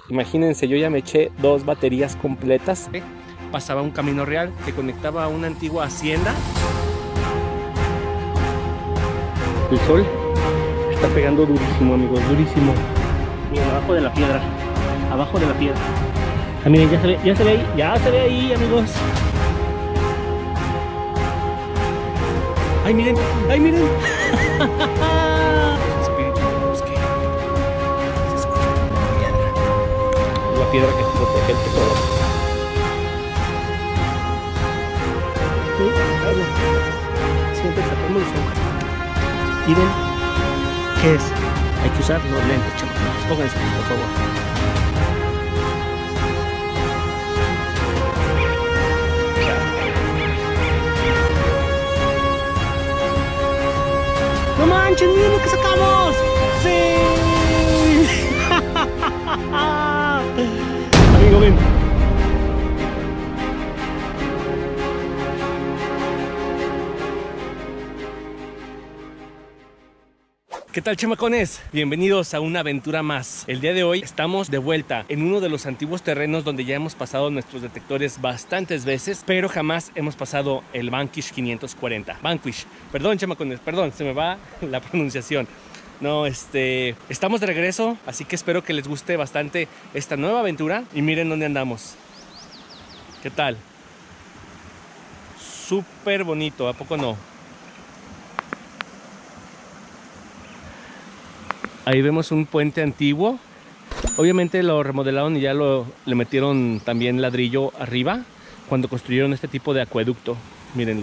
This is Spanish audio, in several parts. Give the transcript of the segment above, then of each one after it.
Imagínense, yo ya me eché 2 baterías completas. Pasaba un camino real que conectaba a una antigua hacienda. El sol está pegando durísimo, amigos, durísimo. Miren, abajo de la piedra, abajo de la piedra. Ah, miren, ya se ve ahí, amigos. ¡Ay, miren! ¡Ay, miren! Espíritu del bosque. Se escucha la piedra. La piedra que protege el tesoro. Siempre tapamos los ojos. Miren, ¿qué es? Hay que usar los lentes, chavos. Pónganse, por favor. ¡No manches! ¡Miren lo que sacamos! ¡Sí! Amigo, ven. ¿Qué tal, chamacones? Bienvenidos a una aventura más. El día de hoy estamos de vuelta en uno de los antiguos terrenos donde ya hemos pasado nuestros detectores bastantes veces, pero jamás hemos pasado el Vanquish 540. Vanquish, perdón, chamacones, perdón, se me va la pronunciación. No, estamos de regreso, así que espero que les guste bastante esta nueva aventura. Y miren dónde andamos. ¿Qué tal? Súper bonito, ¿a poco no? Ahí vemos un puente antiguo. Obviamente lo remodelaron y ya le metieron también ladrillo arriba cuando construyeron este tipo de acueducto. Mírenlo.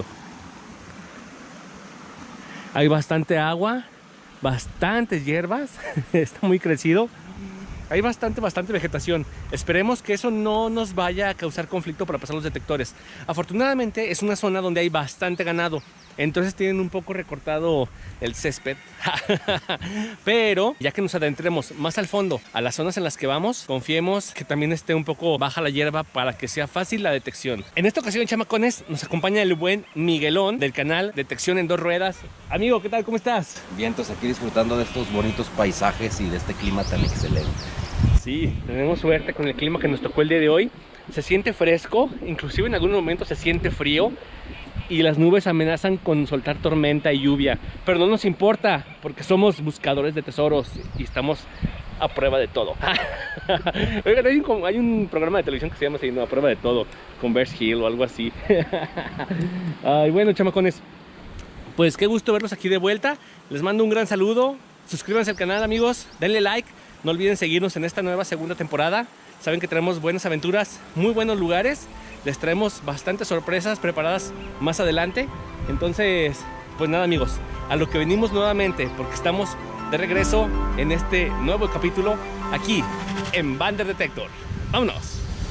Hay bastante agua, bastantes hierbas. Está muy crecido. Hay bastante vegetación. Esperemos que eso no nos vaya a causar conflicto para pasar los detectores. Afortunadamente es una zona donde hay bastante ganado. Entonces tienen un poco recortado el césped. Pero ya que nos adentremos más al fondo, a las zonas en las que vamos, confiemos que también esté un poco baja la hierba para que sea fácil la detección. En esta ocasión, chamacones, nos acompaña el buen Miguelón del canal Detección en Dos Ruedas. Amigo, ¿qué tal? ¿Cómo estás? Vientos aquí disfrutando de estos bonitos paisajes y de este clima tan excelente. Sí, tenemos suerte con el clima que nos tocó el día de hoy. Se siente fresco, inclusive en algunos momentos se siente frío. Y las nubes amenazan con soltar tormenta y lluvia, pero no nos importa porque somos buscadores de tesoros y estamos a prueba de todo. Oigan, hay un programa de televisión que se llama así, ¿no? A prueba de todo, con Bear Hill o algo así. Ay, bueno, chamacones, pues qué gusto verlos aquí de vuelta. Les mando un gran saludo. Suscríbanse al canal, amigos, denle like. No olviden seguirnos en esta nueva segunda temporada. Saben que tenemos buenas aventuras, muy buenos lugares. Les traemos bastantes sorpresas preparadas más adelante. Entonces, pues nada, amigos, a lo que venimos nuevamente, porque estamos de regreso en este nuevo capítulo aquí en Bander Detector. ¡Vámonos!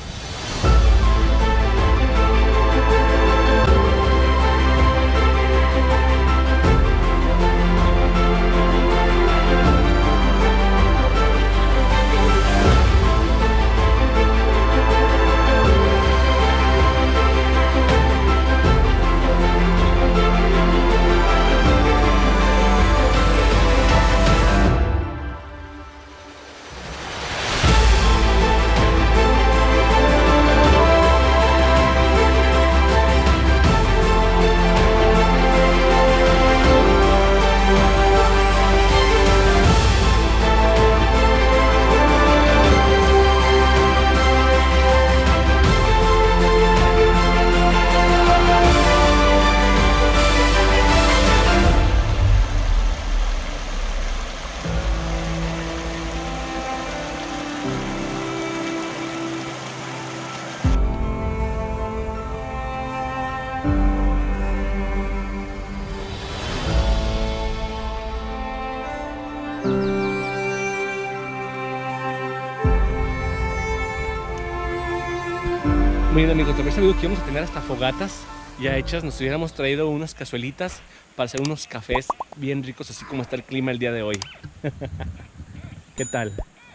Miren, amigos, de haber sabido que íbamos a tener hasta fogatas ya hechas, nos hubiéramos traído unas cazuelitas para hacer unos cafés bien ricos, así como está el clima el día de hoy. ¿Qué tal?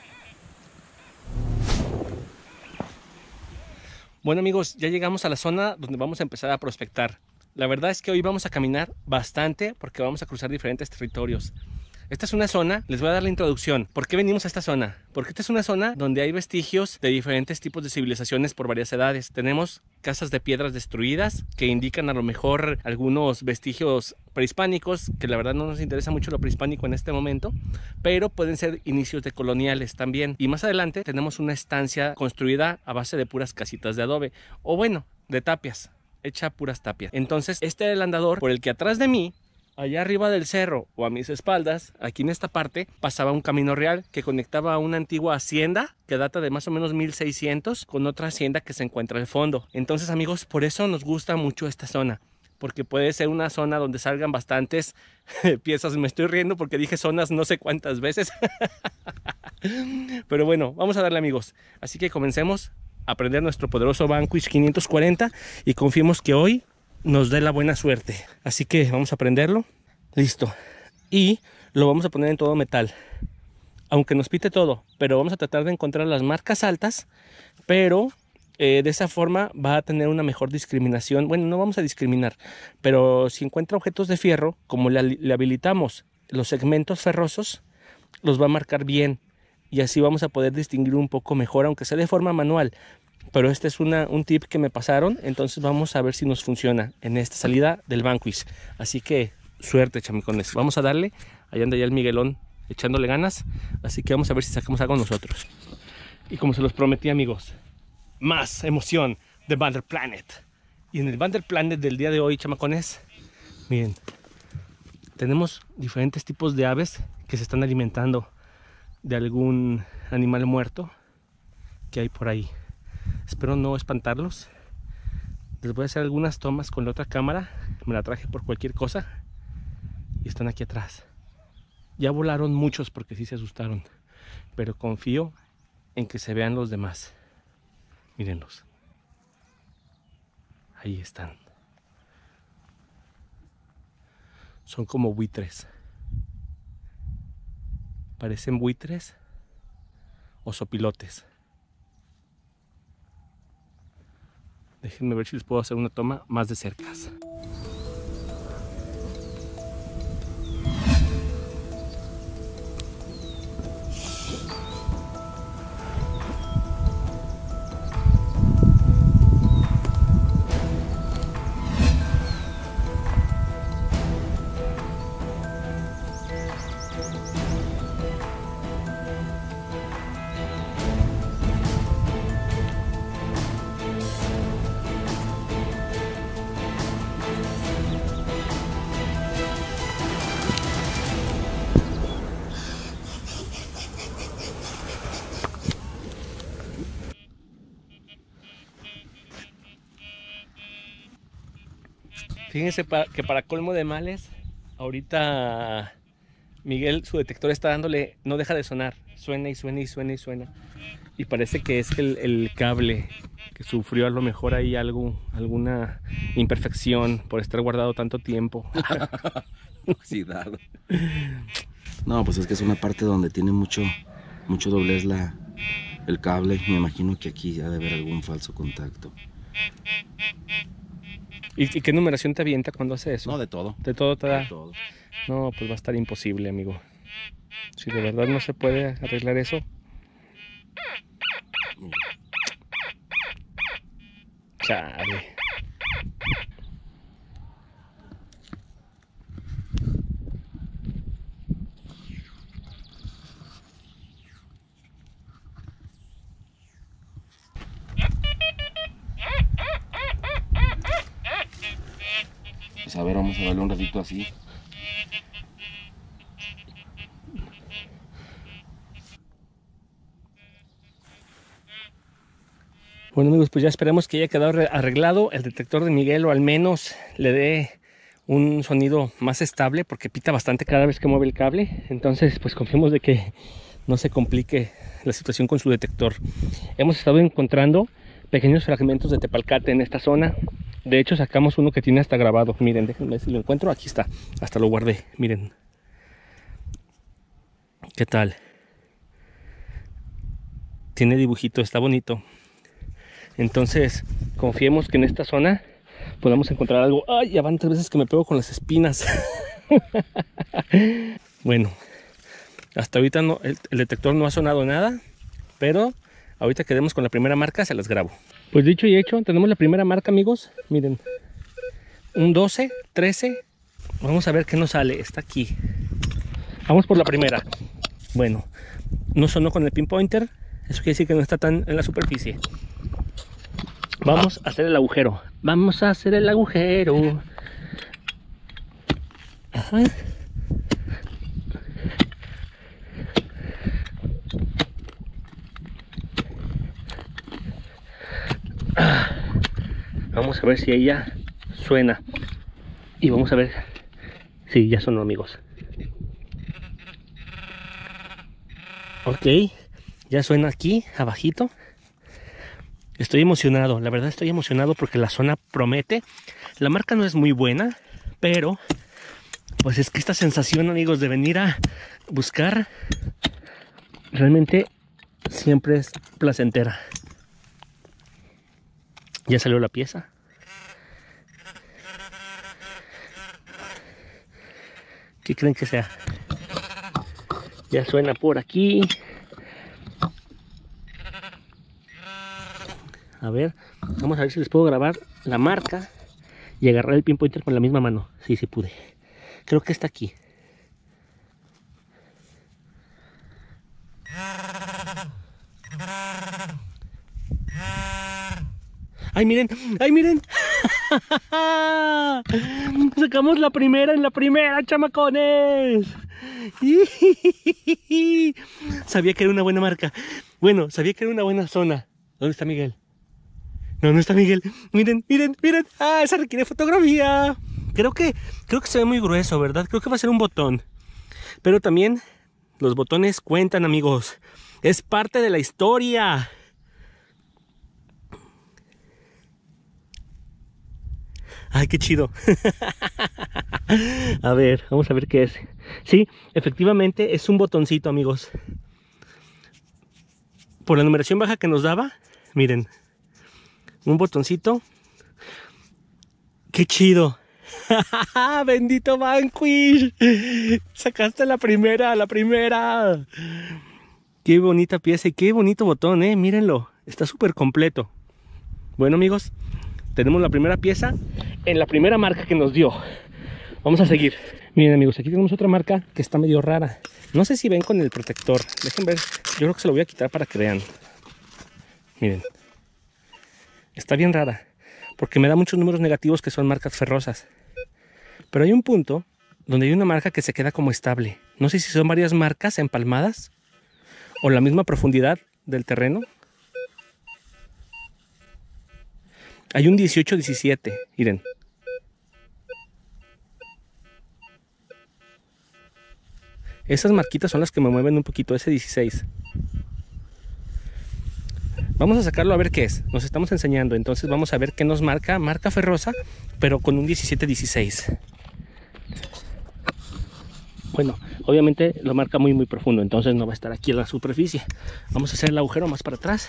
Bueno, amigos, ya llegamos a la zona donde vamos a empezar a prospectar. La verdad es que hoy vamos a caminar bastante porque vamos a cruzar diferentes territorios. Esta es una zona, les voy a dar la introducción. ¿Por qué venimos a esta zona? Porque esta es una zona donde hay vestigios de diferentes tipos de civilizaciones por varias edades. Tenemos casas de piedras destruidas que indican a lo mejor algunos vestigios prehispánicos, que la verdad no nos interesa mucho lo prehispánico en este momento, pero pueden ser inicios de coloniales también. Y más adelante tenemos una estancia construida a base de puras casitas de adobe, o bueno, de tapias, hecha puras tapias. Entonces este era el andador por el que atrás de mí, allá arriba del cerro o a mis espaldas, aquí en esta parte, pasaba un camino real que conectaba a una antigua hacienda que data de más o menos 1600 con otra hacienda que se encuentra al fondo. Entonces, amigos, por eso nos gusta mucho esta zona, porque puede ser una zona donde salgan bastantes piezas. Me estoy riendo porque dije zonas no sé cuántas veces. Pero bueno, vamos a darle, amigos. Así que comencemos a aprender nuestro poderoso Vanquish 540 y confiemos que hoy nos dé la buena suerte. Así que vamos a prenderlo. Listo. Y lo vamos a poner en todo metal. Aunque nos pite todo, pero vamos a tratar de encontrar las marcas altas, pero de esa forma va a tener una mejor discriminación. Bueno, no vamos a discriminar, pero si encuentra objetos de fierro, como le habilitamos los segmentos ferrosos, los va a marcar bien y así vamos a poder distinguir un poco mejor, aunque sea de forma manual. Pero este es un tip que me pasaron, entonces vamos a ver si nos funciona en esta salida del Vanquish. Así que suerte, chamicones. Vamos a darle. Allá anda ya el Miguelón echándole ganas, así que vamos a ver si sacamos algo nosotros. Y como se los prometí, amigos, más emoción de Vander Planet. Y en el Vander Planet del día de hoy, chamacones, miren, tenemos diferentes tipos de aves que se están alimentando de algún animal muerto que hay por ahí. Espero no espantarlos. Les voy a hacer algunas tomas con la otra cámara. Me la traje por cualquier cosa. Y están aquí atrás. Ya volaron muchos porque sí se asustaron. Pero confío en que se vean los demás. Mírenlos. Ahí están. Son como buitres. Parecen buitres o sopilotes. Déjenme ver si les puedo hacer una toma más de cerca. Fíjense que para colmo de males, ahorita Miguel, su detector está dándole, no deja de sonar, suena y suena y suena y suena. Y parece que es el cable que sufrió a lo mejor ahí alguna imperfección por estar guardado tanto tiempo. Oxidado. No, pues es que es una parte donde tiene mucho doblez el cable. Me imagino que aquí ha de haber algún falso contacto. ¿Y qué numeración te avienta cuando hace eso? No, de todo. ¿De todo te da? De todo. No, pues va a estar imposible, amigo. Si de verdad no se puede arreglar eso. Chale. Pues a ver, vamos a darle un ratito así. Bueno, amigos, pues ya esperemos que haya quedado arreglado el detector de Miguel, o al menos le dé un sonido más estable, porque pita bastante cada vez que mueve el cable. Entonces, pues confiemos de que no se complique la situación con su detector. Hemos estado encontrando pequeños fragmentos de tepalcate en esta zona. De hecho, sacamos uno que tiene hasta grabado. Miren, déjenme ver si lo encuentro. Aquí está, hasta lo guardé. Miren. ¿Qué tal? Tiene dibujito, está bonito. Entonces, confiemos que en esta zona podamos encontrar algo. ¡Ay! Ya van 3 veces que me pego con las espinas. Bueno, Hasta ahorita no, el detector no ha sonado nada, pero ahorita que demos con la primera marca se las grabo. Pues dicho y hecho, tenemos la primera marca, amigos. Miren, un 12, 13. Vamos a ver qué nos sale. Está aquí. Vamos por la primera. Bueno, no sonó con el pinpointer. Eso quiere decir que no está tan en la superficie. Vamos a hacer el agujero. Vamos a hacer el agujero. Ajá. Vamos a ver si ella suena. Y vamos a ver. Sí, ya sonó, amigos. Ok, ya suena aquí, abajito. Estoy emocionado, la verdad estoy emocionado porque la zona promete. La marca no es muy buena, pero pues es que esta sensación, amigos, de venir a buscar realmente siempre es placentera. Ya salió la pieza. ¿Qué creen que sea? Ya suena por aquí. A ver, vamos a ver si les puedo grabar la marca y agarrar el pinpointer con la misma mano. Sí, sí pude. Creo que está aquí. ¡Ay, miren! ¡Ay, miren! Sacamos la primera en la primera, chamacones. Sabía que era una buena marca. Bueno, sabía que era una buena zona. ¿Dónde está Miguel? No, no está Miguel. Miren, miren, miren. Ah, esa requiere fotografía. Creo que se ve muy grueso, ¿verdad? Creo que va a ser un botón. Pero también los botones cuentan, amigos. Es parte de la historia. Ay, qué chido. A ver, vamos a ver qué es. Sí, efectivamente es un botoncito, amigos. Por la numeración baja que nos daba, miren. Un botoncito. ¡Qué chido! ¡Bendito Vanquish! Sacaste la primera, la primera. Qué bonita pieza y qué bonito botón, mírenlo. Está súper completo. Bueno, amigos, tenemos la primera pieza en la primera marca que nos dio. Vamos a seguir. Miren, amigos, aquí tenemos otra marca que está medio rara. No sé si ven con el protector. Dejen ver. Yo creo que se lo voy a quitar para que vean. Miren. Está bien rara, porque me da muchos números negativos que son marcas ferrosas. Pero hay un punto donde hay una marca que se queda como estable. No sé si son varias marcas empalmadas o la misma profundidad del terreno. Hay un 18-17, miren. Esas marquitas son las que me mueven un poquito, ese 16. Vamos a sacarlo a ver qué es. Nos estamos enseñando, entonces vamos a ver qué nos marca. Marca ferrosa, pero con un 17-16. Bueno, obviamente lo marca muy muy profundo, entonces no va a estar aquí en la superficie. Vamos a hacer el agujero más para atrás.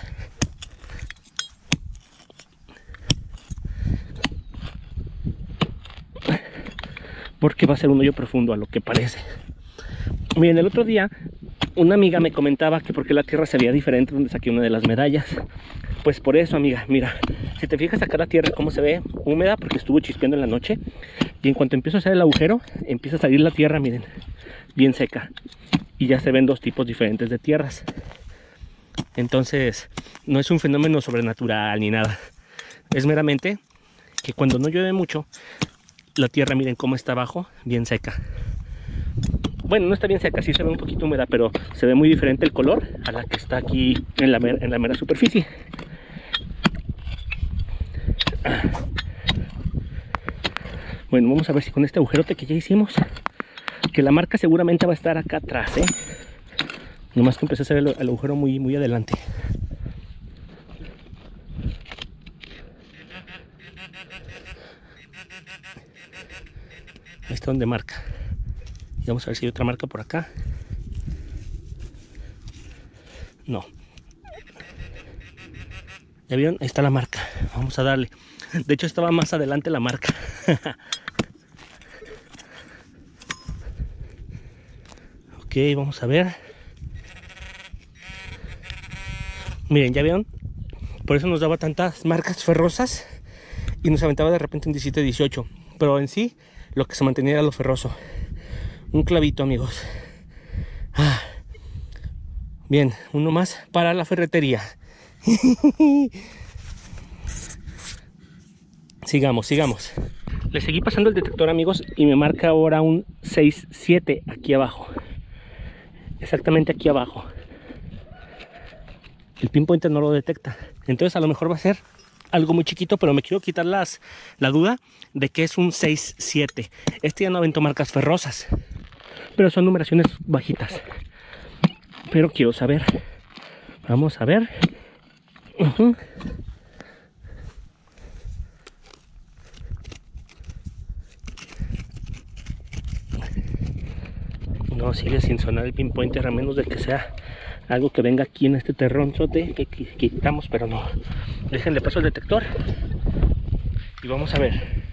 Porque va a ser un hoyo profundo a lo que parece. Miren, el otro día una amiga me comentaba que porque la tierra se veía diferente donde saqué una de las medallas. Pues por eso, amiga, mira, si te fijas acá la tierra cómo se ve húmeda porque estuvo chispeando en la noche. Y en cuanto empiezo a hacer el agujero, empieza a salir la tierra, miren, bien seca. Y ya se ven dos tipos diferentes de tierras. Entonces, no es un fenómeno sobrenatural ni nada. Es meramente que cuando no llueve mucho, la tierra, miren cómo está abajo, bien seca. Bueno, no está bien seca, sí se ve un poquito húmeda, pero se ve muy diferente el color a la que está aquí en la mera superficie. Bueno, vamos a ver si con este agujerote que ya hicimos, que la marca seguramente va a estar acá atrás, nomás que empecé a hacer el agujero muy, muy adelante. Ahí está donde marca. Y vamos a ver si hay otra marca por acá. No. ¿Ya vieron? Ahí está la marca. Vamos a darle. De hecho estaba más adelante la marca. Ok. Ok, vamos a ver. Miren, ¿ya vieron? Por eso nos daba tantas marcas ferrosas y nos aventaba de repente un 17-18. Pero en sí, lo que se mantenía era lo ferroso. Un clavito, amigos. Bien, uno más para la ferretería. Sigamos. Le seguí pasando el detector, amigos, y me marca ahora un 6-7 aquí abajo. Exactamente aquí abajo. El pinpointer no lo detecta. Entonces a lo mejor va a ser algo muy chiquito, pero me quiero quitar la duda de que es un 6-7. Este ya no aventó marcas ferrosas, pero son numeraciones bajitas. Pero quiero saber. Vamos a ver. No, sigue sin sonar el pinpointer, a menos de que sea algo que venga aquí en este terronzote que quitamos, pero no. Déjenle paso el detector y vamos a ver.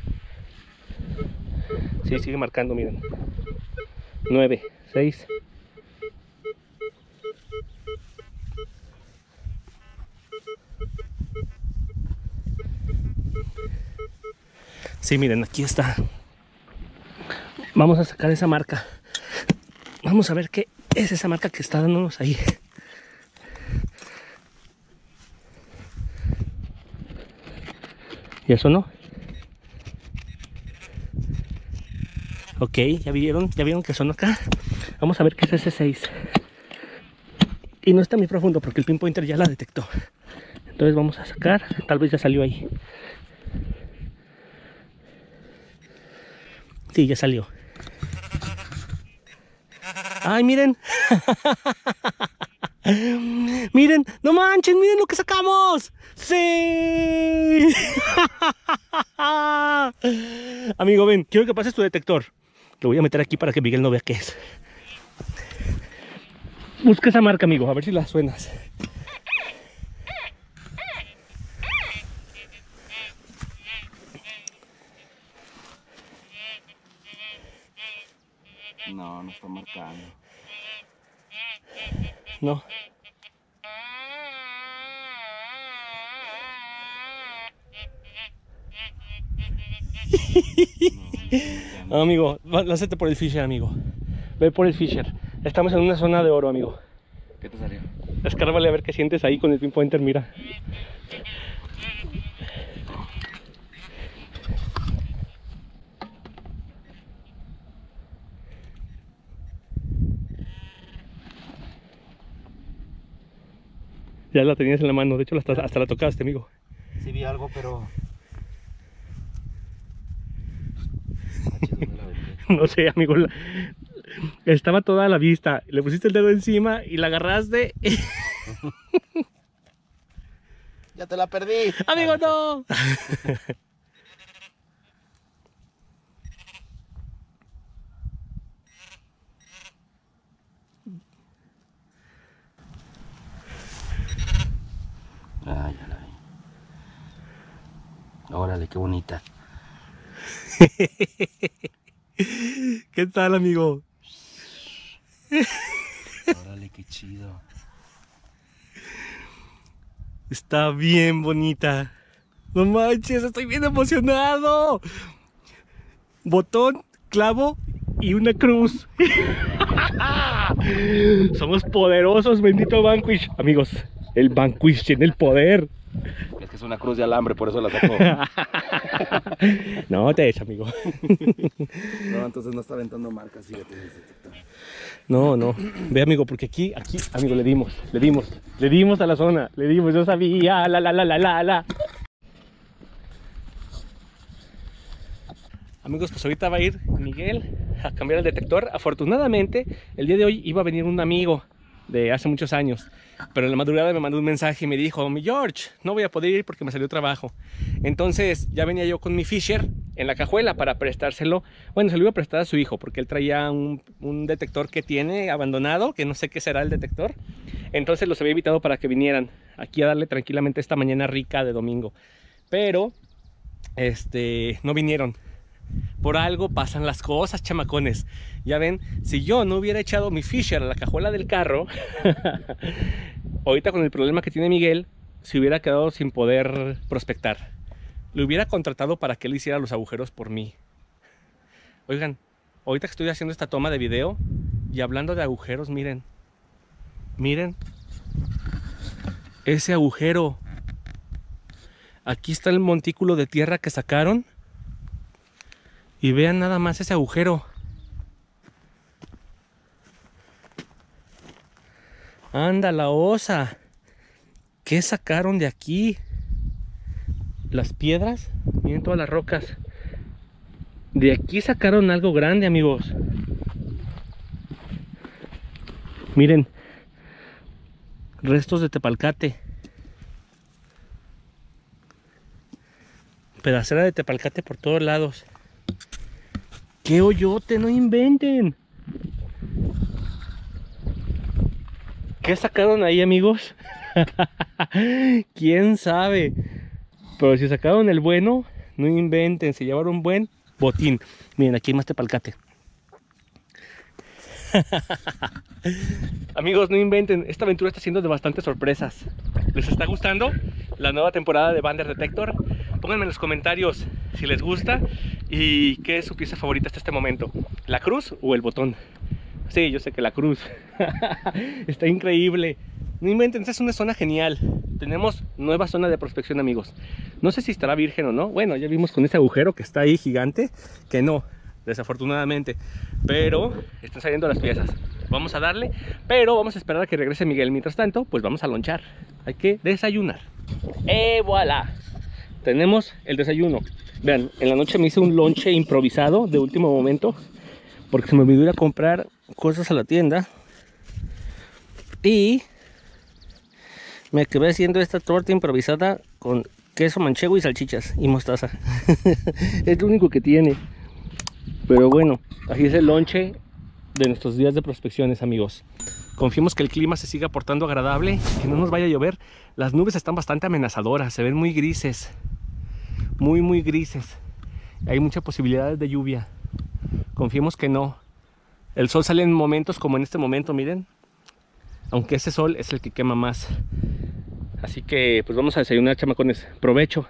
Sí, sigue marcando, miren. 9, 6. Sí, miren, aquí está. Vamos a sacar esa marca. Vamos a ver qué es esa marca que está dándonos ahí. ¿Y eso no? Ok, ya vieron que sonó acá. Vamos a ver qué es ese 6. Y no está muy profundo porque el pinpointer ya la detectó. Entonces vamos a sacar. Tal vez ya salió ahí. Sí, ya salió. ¡Ay, miren! ¡Miren! ¡No manchen! ¡Miren lo que sacamos! ¡Sí! Amigo, ven, quiero que pases tu detector. Lo voy a meter aquí para que Miguel no vea qué es. Busca esa marca, amigo, a ver si la suenas. No, no está marcando. No. No, amigo, lánzate por el Fisher, amigo. Ve por el Fisher. Estamos en una zona de oro, amigo. ¿Qué te salió? Escárvale a ver qué sientes ahí con el pinpointer, mira. Ya la tenías en la mano, de hecho hasta la tocaste, amigo. Sí vi algo, pero... No sé, amigo. Estaba toda a la vista. Le pusiste el dedo encima y la agarraste. ¡Ya te la perdí! ¡Amigo, no! Ay, ya la vi. Órale, qué bonita. ¿Qué tal, amigo? Órale, qué chido. Está bien bonita. No manches, estoy bien emocionado. Botón, clavo y una cruz. Somos poderosos, bendito Vanquish. Amigos, el Vanquish tiene el poder. Es que es una cruz de alambre, por eso la sacó. No te eches, amigo. No, entonces no está aventando marcas, fíjate. No, no. Ve, amigo, porque aquí, amigo, le dimos a la zona. Le dimos, yo sabía, la. Amigos, pues ahorita va a ir Miguel a cambiar el detector. Afortunadamente, el día de hoy iba a venir un amigo de hace muchos años, pero en la madrugada me mandó un mensaje y me dijo: mi George, no voy a poder ir porque me salió trabajo. Entonces ya venía yo con mi Fisher en la cajuela para prestárselo. Bueno, se lo iba a prestar a su hijo porque él traía un detector que tiene abandonado, que no sé qué será el detector. Entonces los había invitado para que vinieran aquí a darle tranquilamente esta mañana rica de domingo, pero no vinieron. Por algo pasan las cosas, chamacones. Ya ven, si yo no hubiera echado mi Fisher a la cajuela del carro, ahorita con el problema que tiene Miguel, se hubiera quedado sin poder prospectar. Lo hubiera contratado para que él hiciera los agujeros por mí. Oigan, ahorita que estoy haciendo esta toma de video y hablando de agujeros, miren. Miren ese agujero. Aquí está el montículo de tierra que sacaron. Y vean nada más ese agujero. Anda la osa. ¿Qué sacaron de aquí? Las piedras. Miren todas las rocas. De aquí sacaron algo grande, amigos. Miren. Restos de tepalcate. Pedacera de tepalcate por todos lados. ¡Qué hoyote! ¡No inventen! ¿Qué sacaron ahí, amigos? ¿Quién sabe? Pero si sacaron el bueno, no inventen. Se llevaron un buen botín. Miren, aquí hay más tepalcate. Amigos, no inventen. Esta aventura está siendo de bastantes sorpresas. ¿Les está gustando la nueva temporada de Bander Detector? Pónganme en los comentarios si les gusta y qué es su pieza favorita hasta este momento. ¿La cruz o el botón? Sí, yo sé que la cruz. Está increíble. No inventen, esta es una zona genial. Tenemos nueva zona de prospección, amigos. No sé si estará virgen o no. Bueno, ya vimos con ese agujero que está ahí gigante que no, desafortunadamente. Pero están saliendo las piezas. Vamos a darle, pero vamos a esperar a que regrese Miguel. Mientras tanto, pues vamos a lonchar. Hay que desayunar. ¡Voilà! Tenemos el desayuno. Vean, en la noche me hice un lonche improvisado de último momento porque se me olvidó ir a comprar cosas a la tienda y me quedé haciendo esta torta improvisada con queso manchego y salchichas y mostaza. Es lo único que tiene, pero bueno, así es el lonche de nuestros días de prospecciones, amigos. Confiemos que el clima se siga portando agradable, que no nos vaya a llover. Las nubes están bastante amenazadoras, se ven muy grises. Muy grises. Hay muchas posibilidades de lluvia. Confiemos que no. El sol sale en momentos como en este momento, miren. Aunque ese sol es el que quema más. Así que pues vamos a desayunar, chamacones. Provecho.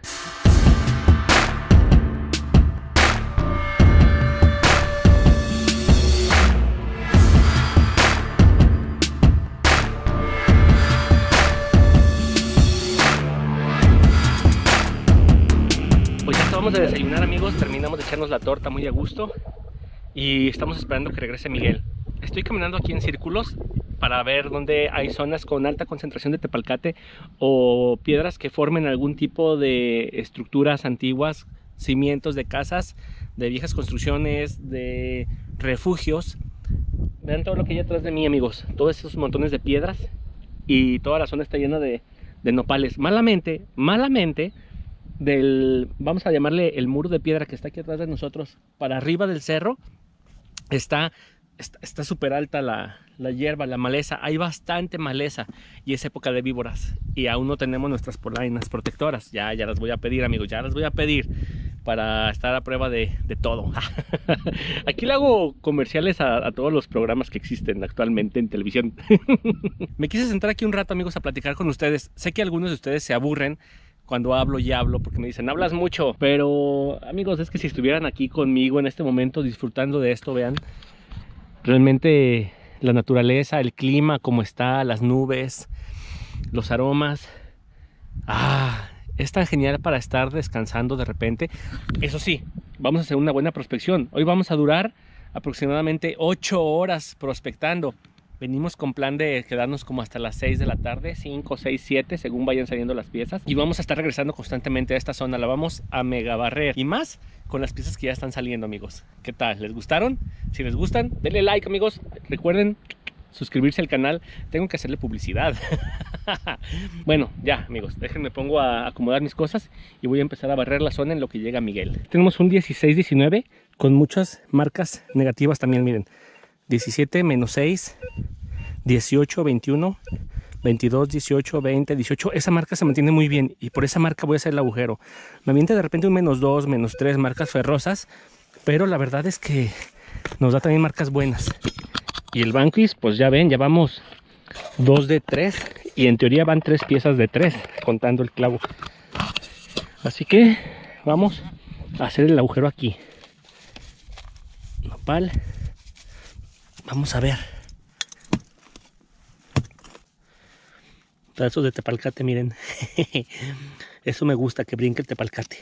Vamos a desayunar, amigos. Terminamos de echarnos la torta muy a gusto y estamos esperando que regrese Miguel. Estoy caminando aquí en círculos para ver dónde hay zonas con alta concentración de tepalcate o piedras que formen algún tipo de estructuras antiguas, cimientos de casas, de viejas construcciones, de refugios. Vean todo lo que hay atrás de mí, amigos. Todos esos montones de piedras y toda la zona está llena de nopales. Malamente del, vamos a llamarle el muro de piedra que está aquí atrás de nosotros, para arriba del cerro, está súper alta la hierba, la maleza. Hay bastante maleza y es época de víboras y aún no tenemos nuestras polainas protectoras. Ya las voy a pedir, amigos, ya las voy a pedir para estar a prueba de todo. Aquí le hago comerciales a todos los programas que existen actualmente en televisión. Me quise sentar aquí un rato, amigos, a platicar con ustedes. Sé que algunos de ustedes se aburren cuando hablo y hablo porque me dicen, hablas mucho, pero amigos, es que si estuvieran aquí conmigo en este momento disfrutando de esto, vean realmente la naturaleza, el clima, cómo está, las nubes, los aromas. Es tan genial para estar descansando de repente. Eso sí, vamos a hacer una buena prospección. Hoy vamos a durar aproximadamente 8 horas prospectando. Venimos con plan de quedarnos como hasta las 6 de la tarde, 5, 6, 7, según vayan saliendo las piezas. Y vamos a estar regresando constantemente a esta zona, la vamos a mega barrer. Y más con las piezas que ya están saliendo, amigos. ¿Qué tal? ¿Les gustaron? Si les gustan, denle like, amigos. Recuerden suscribirse al canal. Tengo que hacerle publicidad. Bueno, ya, amigos, déjenme pongo a acomodar mis cosas y voy a empezar a barrer la zona en lo que llega Miguel. Tenemos un 16-19 con muchas marcas negativas también, miren. 17, menos 6, 18, 21, 22, 18, 20, 18. Esa marca se mantiene muy bien y por esa marca voy a hacer el agujero. Me avienta de repente un menos 2, menos 3 marcas ferrosas, pero la verdad es que nos da también marcas buenas. Y el Vanquish, pues ya ven, ya vamos 2 de 3 y en teoría van 3 piezas de 3 contando el clavo. Así que vamos a hacer el agujero aquí. Nopal. Vamos a ver. Pedazos de tepalcate, miren. Eso me gusta, que brinque el tepalcate.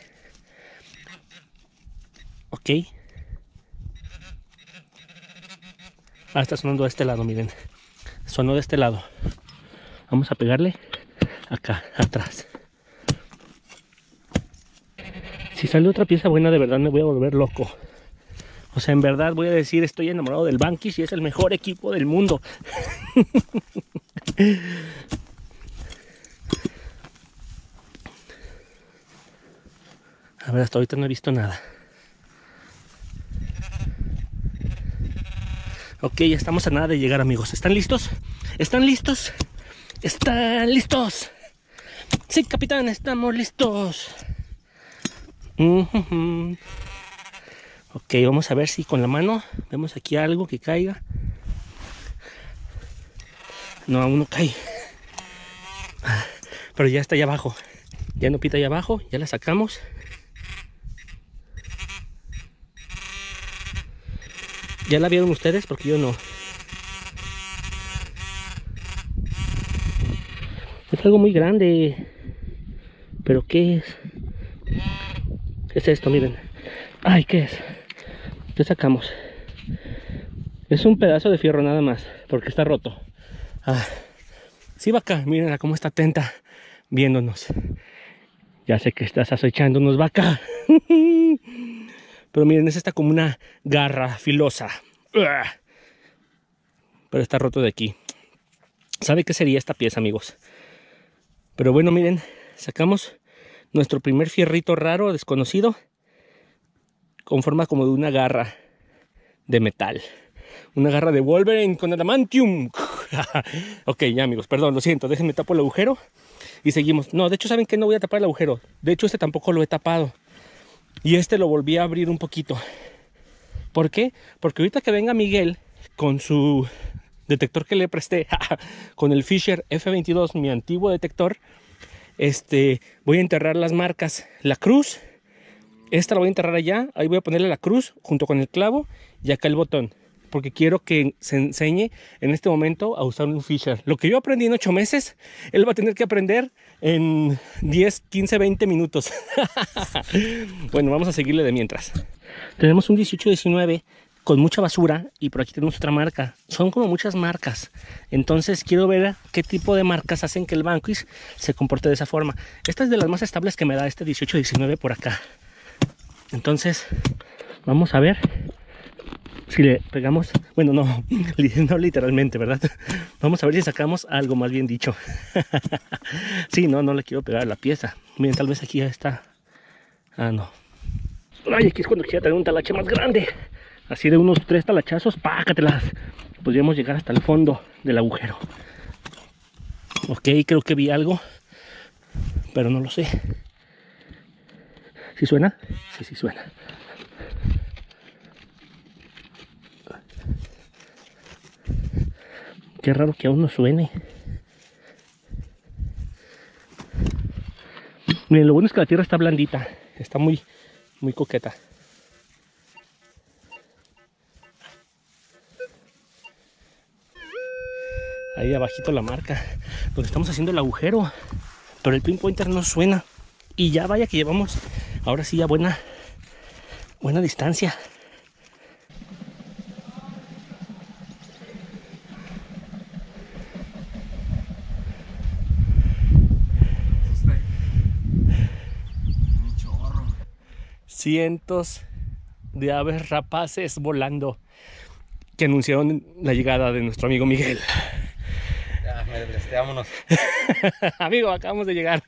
Ok. Ah, está sonando de este lado, miren. Sonó de este lado. Vamos a pegarle acá, atrás. Si sale otra pieza buena, de verdad me voy a volver loco. O sea, en verdad voy a decir, estoy enamorado del Vanquish y es el mejor equipo del mundo. A ver, hasta ahorita no he visto nada. Ok, ya estamos a nada de llegar, amigos. ¿Están listos? ¿Están listos? ¿Están listos? Sí, capitán, estamos listos. Ok, vamos a ver si con la mano vemos aquí algo que caiga. No, aún no cae. Pero ya está allá abajo. Ya no pita allá abajo, ya la sacamos. ¿Ya la vieron ustedes? Porque yo no. Es algo muy grande. ¿Pero qué es? ¿Qué es esto? Miren. Ay, ¿qué es? ¿Qué sacamos? Es un pedazo de fierro nada más, porque está roto. Ah, sí, vaca, miren cómo está atenta viéndonos. Ya sé que estás acechándonos, vaca. Pero miren, es esta como una garra filosa. Pero está roto de aquí. ¿Sabe qué sería esta pieza, amigos? Pero bueno, miren, sacamos nuestro primer fierrito raro, desconocido, con forma como de una garra de metal. Una garra de Wolverine con adamantium. Ok, ya, amigos, perdón, lo siento. Déjenme tapo el agujero y seguimos. No, de hecho, ¿saben qué? No voy a tapar el agujero. De hecho, este tampoco lo he tapado. Y este lo volví a abrir un poquito. ¿Por qué? Porque ahorita que venga Miguel con su detector que le presté, con el Fisher F22, mi antiguo detector, voy a enterrar las marcas. La cruz, esta la voy a enterrar allá. Ahí voy a ponerle la cruz junto con el clavo y acá el botón. Porque quiero que se enseñe en este momento a usar un Fisher. Lo que yo aprendí en 8 meses, él va a tener que aprender en 10, 15, 20 minutos. Bueno, vamos a seguirle de mientras. Tenemos un 18-19 con mucha basura y por aquí tenemos otra marca. Son como muchas marcas. Entonces quiero ver qué tipo de marcas hacen que el Vanquish se comporte de esa forma. Esta es de las más estables que me da este 18-19 por acá. Entonces, vamos a ver si le pegamos, bueno, no literalmente, ¿verdad? Vamos a ver si sacamos algo, más bien dicho. Sí, no le quiero pegar a la pieza. Miren, tal vez aquí ya está. Ah, no. Ay, aquí es cuando quisiera tener un talache más grande. Así de unos 3 talachazos, pácatelas. Podríamos llegar hasta el fondo del agujero. Ok, creo que vi algo, pero no lo sé. ¿Sí suena? Sí suena. Qué raro que aún no suene. Miren, lo bueno es que la tierra está blandita. Está muy coqueta. Ahí abajito la marca donde estamos haciendo el agujero. Pero el pinpointer no suena. Y ya vaya que llevamos ahora sí ya buena distancia. Cientos de aves rapaces volando que anunciaron la llegada de nuestro amigo Miguel. Ya, me desgasté, vámonos. Amigo, acabamos de llegar.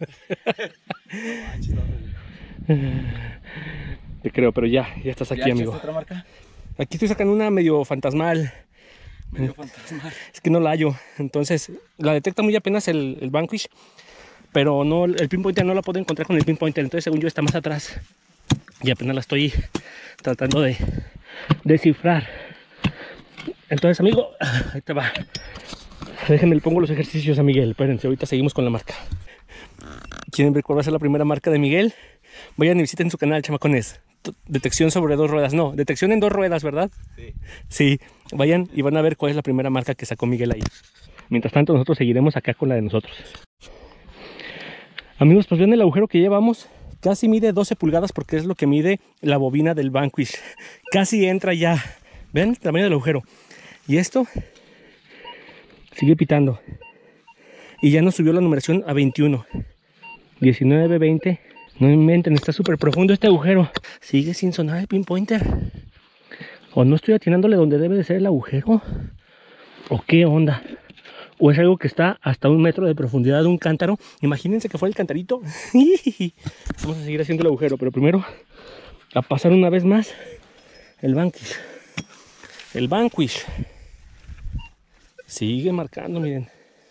Te creo, pero ya estás aquí, amigo. ¿Otra marca? Aquí estoy sacando una medio fantasmal. Medio fantasmal. Es que no la hallo. Entonces, la detecta muy apenas el Vanquish. Pero no, el pinpointer no la puedo encontrar con el pinpointer. Entonces, según yo, está más atrás. y apenas la estoy tratando de descifrar. Entonces, amigo, ahí te va. Déjenme, le pongo los ejercicios a Miguel. Espérense, ahorita seguimos con la marca. ¿Quieren ver cuál va a ser la primera marca de Miguel? Vayan y visiten su canal, chamacones. Detección sobre 2 ruedas. No, detección en 2 ruedas, ¿verdad? Sí. Sí, vayan y van a ver cuál es la primera marca que sacó Miguel ahí. Mientras tanto, nosotros seguiremos acá con la de nosotros. Amigos, pues vean el agujero que llevamos. Casi mide 12 pulgadas porque es lo que mide la bobina del Vanquish. Casi entra ya. ¿Ven el tamaño del agujero? Y esto sigue pitando. Y ya nos subió la numeración a 21. 19, 20. No inventen, está súper profundo este agujero. Sigue sin sonar el pinpointer. O no estoy atinándole donde debe de ser el agujero. O qué onda. O es algo que está hasta 1 metro de profundidad de un cántaro. Imagínense que fue el cantarito. Vamos a seguir haciendo el agujero, pero primero a pasar una vez más el Vanquish. El Vanquish sigue marcando, miren.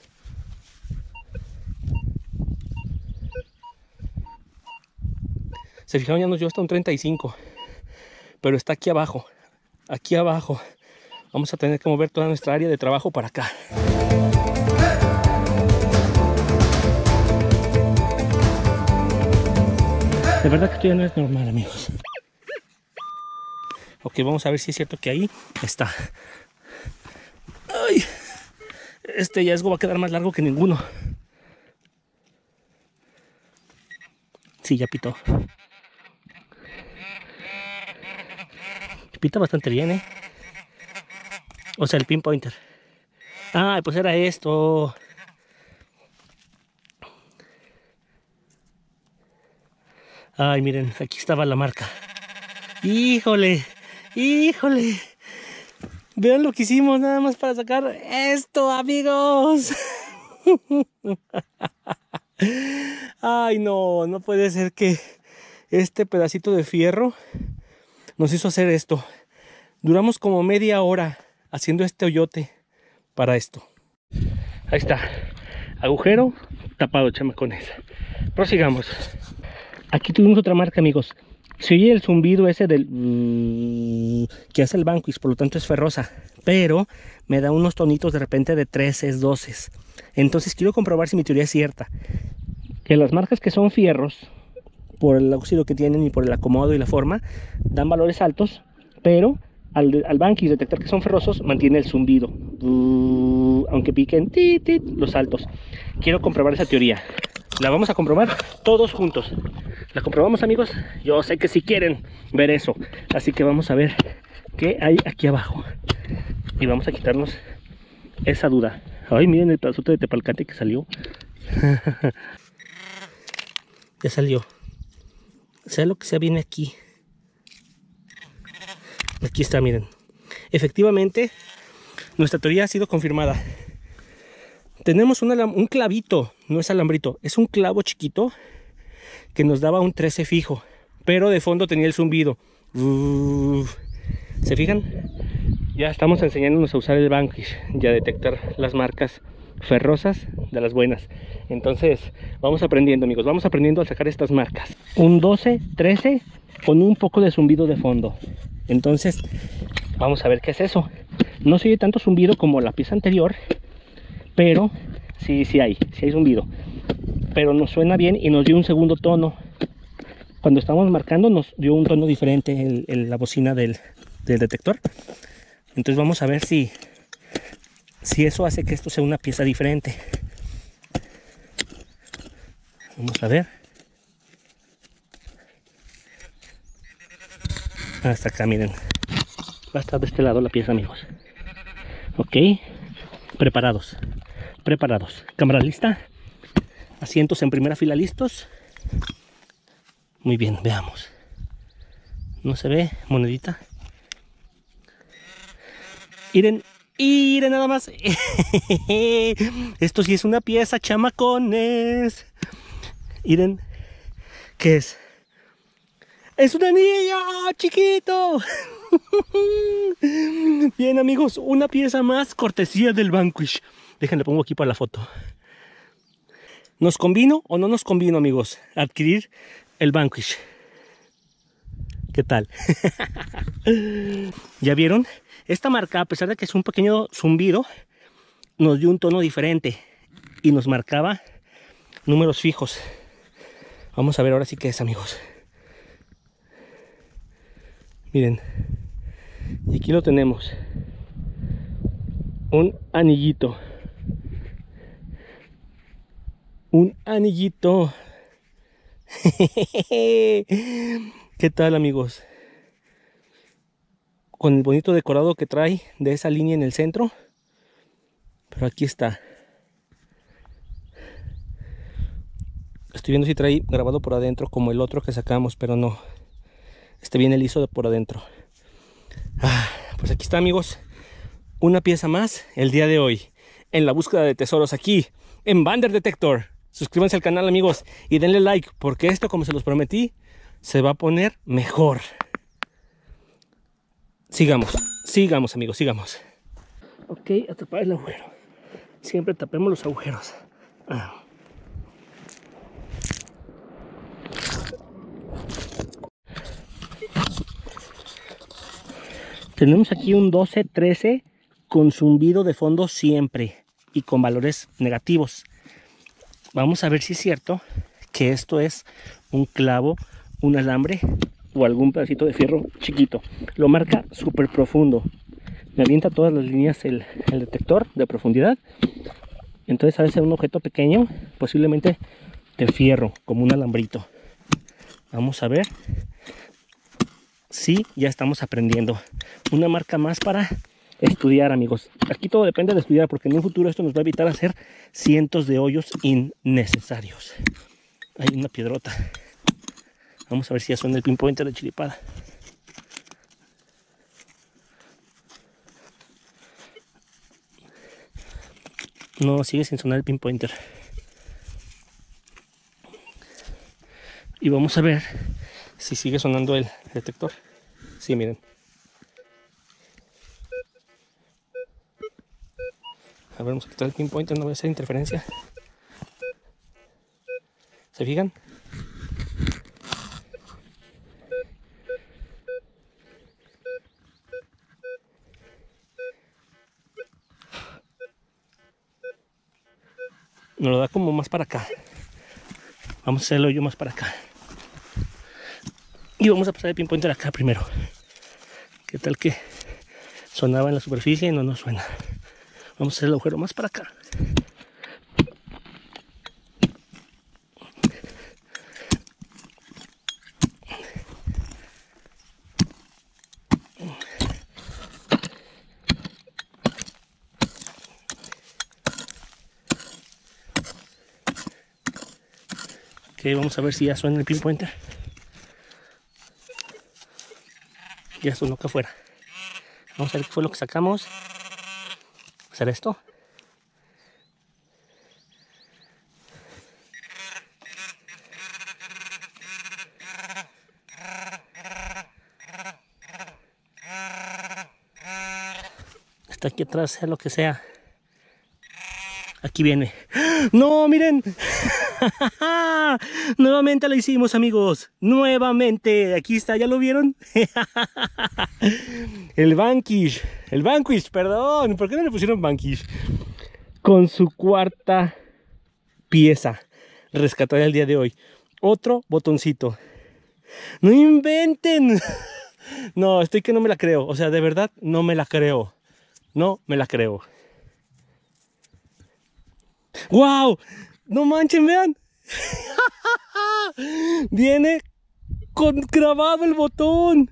Se fijaron, ya nos dio hasta un 35. Pero está aquí abajo. Aquí abajo. Vamos a tener que mover toda nuestra área de trabajo para acá. De verdad que esto ya no es normal, amigos. Ok, vamos a ver si es cierto que ahí está. Ay, este hallazgo va a quedar más largo que ninguno. Sí, ya pitó. Pita bastante bien, ¿eh? O sea, el pinpointer. Ah, pues era esto. Ay, miren, aquí estaba la marca. ¡Híjole! ¡Híjole! Vean lo que hicimos nada más para sacar esto, amigos. Ay, no, no puede ser que este pedacito de fierro nos hizo hacer esto. Duramos como media hora haciendo este hoyote para esto. Ahí está. Agujero tapado, chamacones. Prosigamos. Aquí tuvimos otra marca, amigos. Se oye el zumbido ese del que hace el Vanquish, por lo tanto es ferrosa. Pero me da unos tonitos de repente de 13, 12. Entonces quiero comprobar si mi teoría es cierta. Que las marcas que son fierros, por el óxido que tienen y por el acomodo y la forma, dan valores altos. Pero al Vanquish detectar que son ferrosos, mantiene el zumbido. Aunque piquen los altos. Quiero comprobar esa teoría. La vamos a comprobar todos juntos. ¿La comprobamos, amigos? Yo sé que sí quieren ver eso. Así que vamos a ver qué hay aquí abajo. Y vamos a quitarnos esa duda. Ay, miren el pedazote de tepalcate que salió. Ya salió. Sea lo que sea, viene aquí. Aquí está, miren. Efectivamente, nuestra teoría ha sido confirmada. Tenemos un clavito, no es alambrito, es un clavo chiquito que nos daba un 13 fijo, pero de fondo tenía el zumbido. ¿Se fijan? Ya estamos enseñándonos a usar el Vanquish y a detectar las marcas ferrosas de las buenas. Entonces vamos aprendiendo, amigos, vamos aprendiendo a sacar estas marcas. Un 12, 13 con un poco de zumbido de fondo. Entonces vamos a ver qué es eso. No se oye tanto zumbido como la pieza anterior, pero sí hay zumbido. Pero nos suena bien y nos dio un segundo tono. Cuando estamos marcando nos dio un tono diferente la bocina del detector. Entonces vamos a ver si eso hace que esto sea una pieza diferente. Vamos a ver. Hasta acá, miren. Va a estar de este lado la pieza, amigos. Ok. Preparados. Cámara lista. Asientos en primera fila listos. Muy bien, veamos. No se ve, monedita. Miren nada más. Esto sí es una pieza, chamacones. Miren, ¿qué es? ¡Es un anillo chiquito! Bien, amigos, una pieza más cortesía del Vanquish. Déjenle, pongo aquí para la foto. ¿Nos convino o no nos convino, amigos, adquirir el Vanquish? ¿Qué tal? ¿Ya vieron? Esta marca, a pesar de que es un pequeño zumbido, nos dio un tono diferente y nos marcaba números fijos. Vamos a ver ahora sí qué es, amigos. Miren, y aquí lo tenemos. Un anillito. Un anillito. ¿Qué tal, amigos? Con el bonito decorado que trae de esa línea en el centro. Pero aquí está. Estoy viendo si trae grabado por adentro como el otro que sacamos, pero no. Este viene liso por adentro. Pues aquí está, amigos. Una pieza más el día de hoy. En la búsqueda de tesoros aquí en Bander Detector. Suscríbanse al canal, amigos, y denle like, porque esto, como se los prometí, se va a poner mejor. Sigamos, amigos, sigamos. Ok, a tapar el agujero. Siempre tapemos los agujeros. Tenemos aquí un 12-13 con zumbido de fondo siempre y con valores negativos. Vamos a ver si es cierto que esto es un clavo, un alambre o algún pedacito de fierro chiquito. Lo marca súper profundo. Me avienta todas las líneas el detector de profundidad. Entonces ha de ser un objeto pequeño, posiblemente de fierro, como un alambrito. Vamos a ver. Sí, ya estamos aprendiendo. Una marca más para estudiar, amigos. Aquí todo depende de estudiar, porque en un futuro esto nos va a evitar hacer cientos de hoyos innecesarios. Hay una piedrota. Vamos a ver si ya suena el pinpointer de chiripada. No, sigue sin sonar el pinpointer. Y vamos a ver si sigue sonando el detector. Sí, miren. A ver, vamos a quitar el pinpointer, no voy a hacer interferencia. ¿Se fijan? Nos lo da como más para acá. Vamos a hacerlo yo más para acá. Y vamos a pasar el pinpointer acá primero. ¿Qué tal que sonaba en la superficie y no nos suena? Vamos a hacer el agujero más para acá. Ok, vamos a ver si ya suena el pinpointer. Ya sonó acá afuera. Vamos a ver qué fue lo que sacamos. ¿Será esto? Está aquí atrás, sea lo que sea. Aquí viene. ¡No, miren! Nuevamente lo hicimos, amigos. Nuevamente. Aquí está, ¿ya lo vieron? El Vanquish. El Vanquish, perdón. ¿Por qué no le pusieron Vanquish? Con su cuarta pieza rescatada el día de hoy. Otro botoncito. ¡No inventen! No, estoy que no me la creo. O sea, de verdad, no me la creo. No me la creo. ¡Wow! ¡No manchen, vean! Viene con grabado el botón.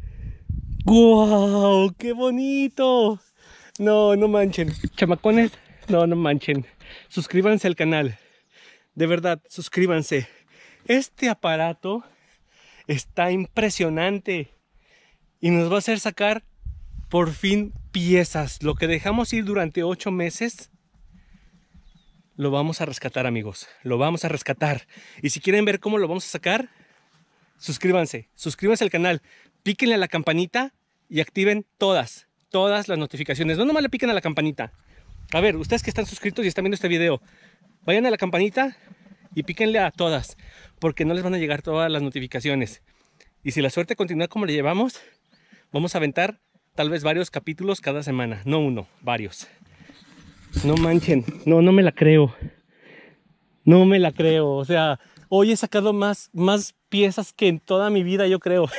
¡Wow! ¡Qué bonito! No, no manchen. Chamacones, no manchen. Suscríbanse al canal. De verdad, suscríbanse. Este aparato está impresionante. Y nos va a hacer sacar por fin piezas. Lo que dejamos ir durante 8 meses. Lo vamos a rescatar, amigos. Lo vamos a rescatar. Y si quieren ver cómo lo vamos a sacar, suscríbanse. Suscríbanse al canal. Píquenle a la campanita y activen todas las notificaciones. No nomás le piquen a la campanita. A ver, ustedes que están suscritos y están viendo este video, vayan a la campanita y píquenle a todas, porque no les van a llegar todas las notificaciones. Y si la suerte continúa como le llevamos, vamos a aventar tal vez varios capítulos cada semana. No uno, varios. No manchen, no me la creo. No me la creo. O sea, hoy he sacado más piezas que en toda mi vida, yo creo.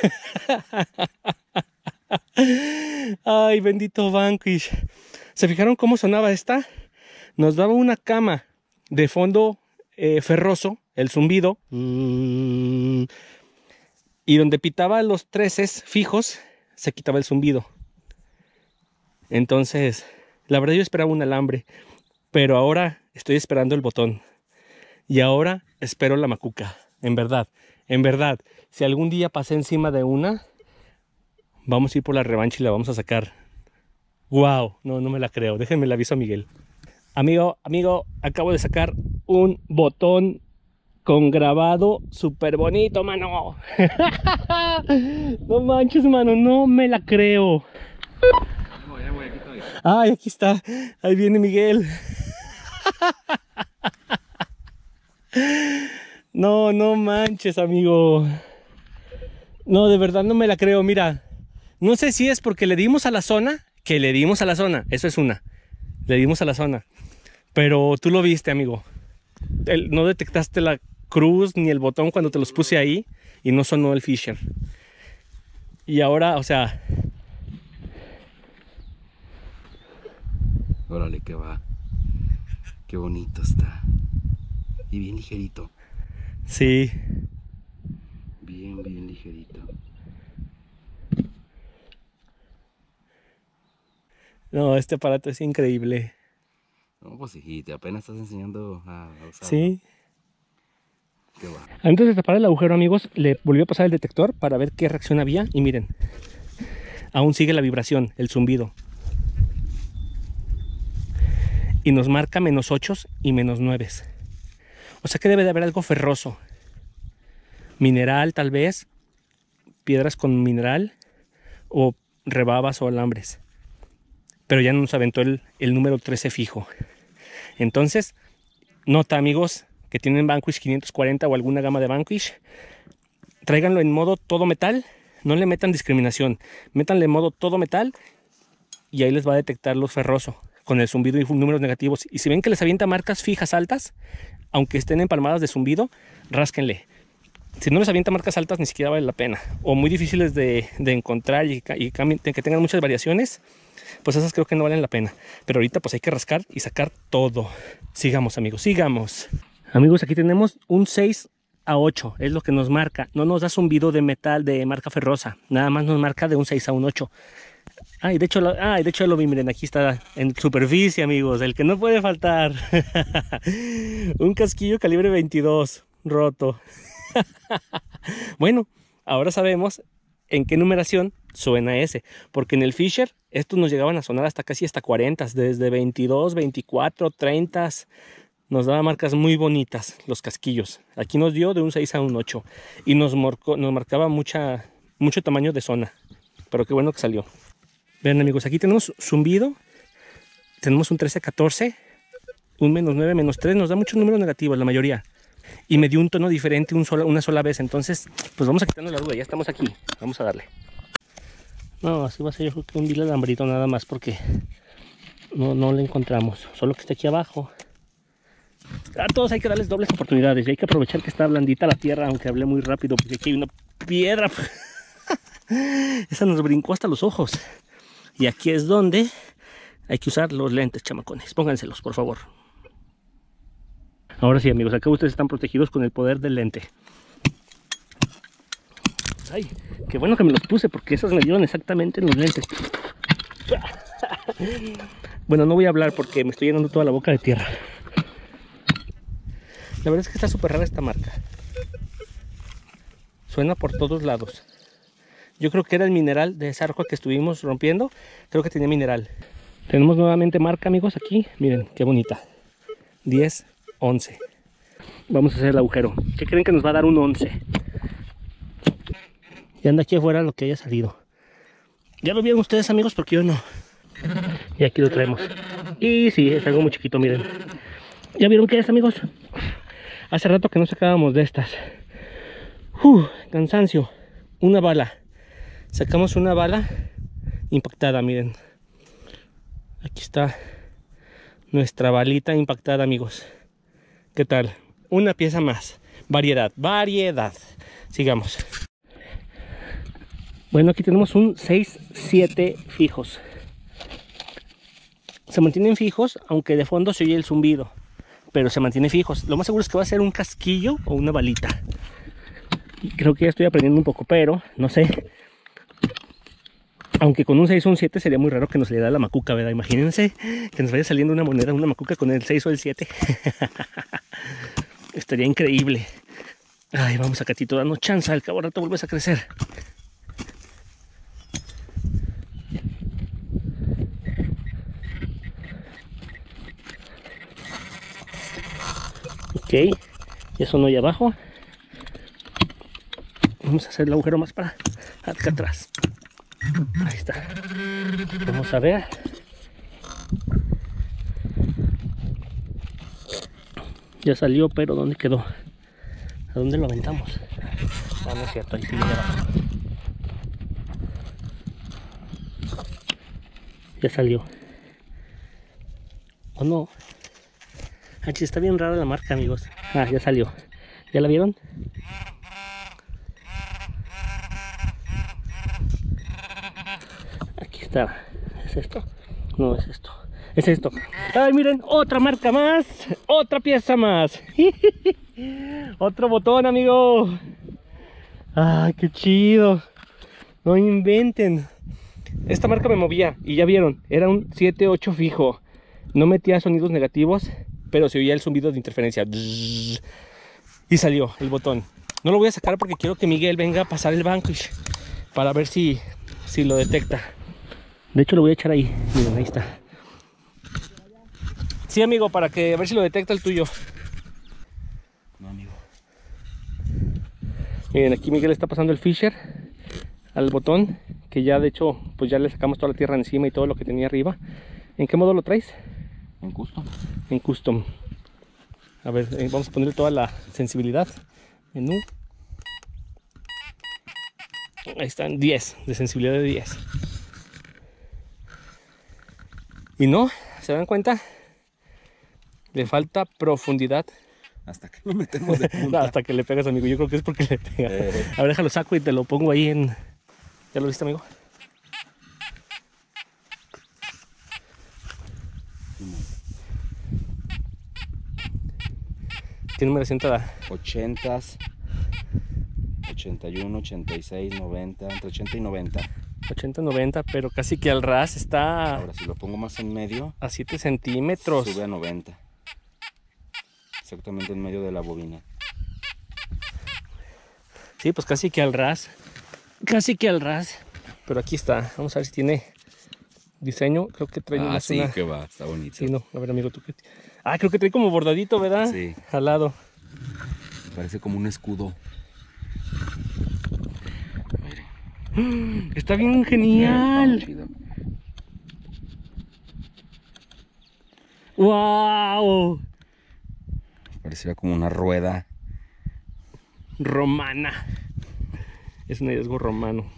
Ay, bendito Vanquish. ¿Se fijaron cómo sonaba esta? Nos daba una cama de fondo ferroso, el zumbido. Y donde pitaba los 13 fijos, se quitaba el zumbido. Entonces, la verdad yo esperaba un alambre, pero ahora estoy esperando el botón. Y ahora espero la macuca. En verdad, si algún día pasé encima de una, vamos a ir por la revancha y la vamos a sacar. ¡Wow! No me la creo. Déjenme le aviso a Miguel. Amigo, acabo de sacar un botón con grabado súper bonito, mano. No manches, mano, no me la creo. Ya voy, aquí estoy. Ay, aquí está. Ahí viene Miguel. No manches, amigo. No, de verdad no me la creo. Mira, no sé si es porque le dimos a la zona, eso es una. Le dimos a la zona. Pero tú lo viste, amigo. No detectaste la cruz ni el botón cuando te los puse ahí y no sonó el Fisher. Y ahora, o sea... Órale, que va. Qué bonito está. Y bien ligerito. Sí. Bien ligerito. No, este aparato es increíble. No, pues sí, te apenas estás enseñando a usarlo. Sí. Qué va. Antes de tapar el agujero, amigos, le volvió a pasar el detector para ver qué reacción había. Y miren, aún sigue la vibración, el zumbido. Y nos marca -8 y -9. O sea que debe de haber algo ferroso. Mineral, tal vez. Piedras con mineral. O rebabas o alambres. Pero ya nos aventó el número 13 fijo. Entonces, nota, amigos, que tienen Vanquish 540 o alguna gama de Vanquish, tráiganlo en modo todo metal. No le metan discriminación. Métanle en modo todo metal y ahí les va a detectar los ferroso con el zumbido y números negativos. Y si ven que les avienta marcas fijas altas, aunque estén empalmadas de zumbido, rásquenle. Si no les avienta marcas altas, ni siquiera vale la pena. O muy difíciles de encontrar y que tengan muchas variaciones, pues esas creo que no valen la pena. Pero ahorita pues hay que rascar y sacar todo. Sigamos, amigos, sigamos. Amigos, aquí tenemos un 6-8, es lo que nos marca. No nos da zumbido de metal de marca ferrosa, nada más nos marca de un 6 a un 8. De hecho lo vi, miren, aquí está en superficie, amigos, el que no puede faltar. Un casquillo calibre 22, roto. Bueno, ahora sabemos en qué numeración suena ese, porque en el Fisher estos nos llegaban a sonar hasta casi 40, desde 22, 24, 30. Nos daba marcas muy bonitas los casquillos. Aquí nos dio de un 6 a un 8 y nos marcaba mucho tamaño de zona, pero qué bueno que salió. Vean, amigos, aquí tenemos zumbido, tenemos un 13-14, un -9, -3, nos da muchos números negativos, la mayoría. Y me dio un tono diferente una sola vez, entonces pues vamos a quitarnos la duda, ya estamos aquí, vamos a darle. No, así va a ser yo creo que un vil alambrito nada más, porque no le encontramos, solo que está aquí abajo. A todos hay que darles dobles oportunidades y hay que aprovechar que está blandita la tierra, aunque hablé muy rápido, porque aquí hay una piedra. Esa nos brincó hasta los ojos. Y aquí es donde hay que usar los lentes, chamacones. Pónganselos, por favor. Ahora sí, amigos, acá ustedes están protegidos con el poder del lente. Ay, qué bueno que me los puse, porque esos me dieron exactamente en los lentes. Bueno, no voy a hablar porque me estoy llenando toda la boca de tierra. La verdad es que está súper rara esta marca. Suena por todos lados. Yo creo que era el mineral de esa roca que estuvimos rompiendo. Creo que tenía mineral. Tenemos nuevamente marca, amigos, aquí. Miren, qué bonita. 10, 11. Vamos a hacer el agujero. ¿Qué creen que nos va a dar un 11? Y anda aquí afuera lo que haya salido. Ya lo vieron ustedes, amigos, porque yo no. Y aquí lo traemos. Y sí, es algo muy chiquito, miren. ¿Ya vieron qué es, amigos? Hace rato que no sacábamos de estas. Cansancio. una bala. Sacamos una bala impactada, miren. Aquí está nuestra balita impactada, amigos. ¿Qué tal? Una pieza más. Variedad, variedad. Sigamos. Bueno, aquí tenemos un 6-7 fijos. Se mantienen fijos, aunque de fondo se oye el zumbido. Pero se mantiene fijos. Lo más seguro es que va a ser un casquillo o una balita. Y creo que ya estoy aprendiendo un poco, pero no sé. Aunque con un 6 o un 7 sería muy raro que nos le da la macuca, ¿verdad? Imagínense que nos vaya saliendo una moneda, una macuca con el 6 o el 7. Estaría increíble. Ay, vamos a Catito, danos chance, al cabo rato vuelves a crecer. Ok, ya sonó ahí abajo. Vamos a hacer el agujero más para acá atrás. Ahí está. Vamos a ver. Ya salió, pero ¿dónde quedó? ¿A dónde lo aventamos? Ah, no es cierto, ahí sigue abajo. Ya salió. ¿O no? Aquí está bien rara la marca, amigos. Ah, ya salió. ¿Ya la vieron? Aquí está. ¿Es esto? No, es esto. Es esto. ¡Ay, miren! ¡Otra marca más! ¡Otra pieza más! ¡Otro botón, amigo! ¡Ay, qué chido! No inventen. Esta marca me movía y ya vieron. Era un 7-8 fijo. No metía sonidos negativos, pero se oía el zumbido de interferencia. Y salió el botón. No lo voy a sacar porque quiero que Miguel venga a pasar el banco para ver si lo detecta. De hecho lo voy a echar ahí. Miren, ahí está. Sí, amigo, para que a ver si lo detecta el tuyo. No, amigo. Miren, aquí Miguel está pasando el fisher al botón, que ya de hecho pues ya le sacamos toda la tierra encima y todo lo que tenía arriba. ¿En qué modo lo traes? En custom. En custom. A ver, vamos a ponerle toda la sensibilidad. Menú. Ahí están, 10, de sensibilidad de 10. Y no, ¿se dan cuenta? Le falta profundidad. Hasta que lo metemos de punta. Hasta que le pegas, amigo. Yo creo que es porque le pegas. A ver, déjalo saco y te lo pongo ahí en... ¿Ya lo viste, amigo? ¿Qué numeración te da? 80s, 81, 86, 90, entre 80 y 90. 80, 90, pero casi que al ras está... Ahora, si lo pongo más en medio, a 7 centímetros. sube a 90. Exactamente en medio de la bobina. Sí, pues casi que al ras. Casi que al ras. Pero aquí está. Vamos a ver si tiene diseño. Creo que trae una... Sí, que va, está bonito. Sí, no. A ver, amigo, tú qué... Ah, creo que trae como bordadito, ¿verdad? Sí. Al lado. Parece como un escudo. Está bien genial. Está chido. ¡Wow! Pareciera como una rueda Romana. Es un hallazgo romano.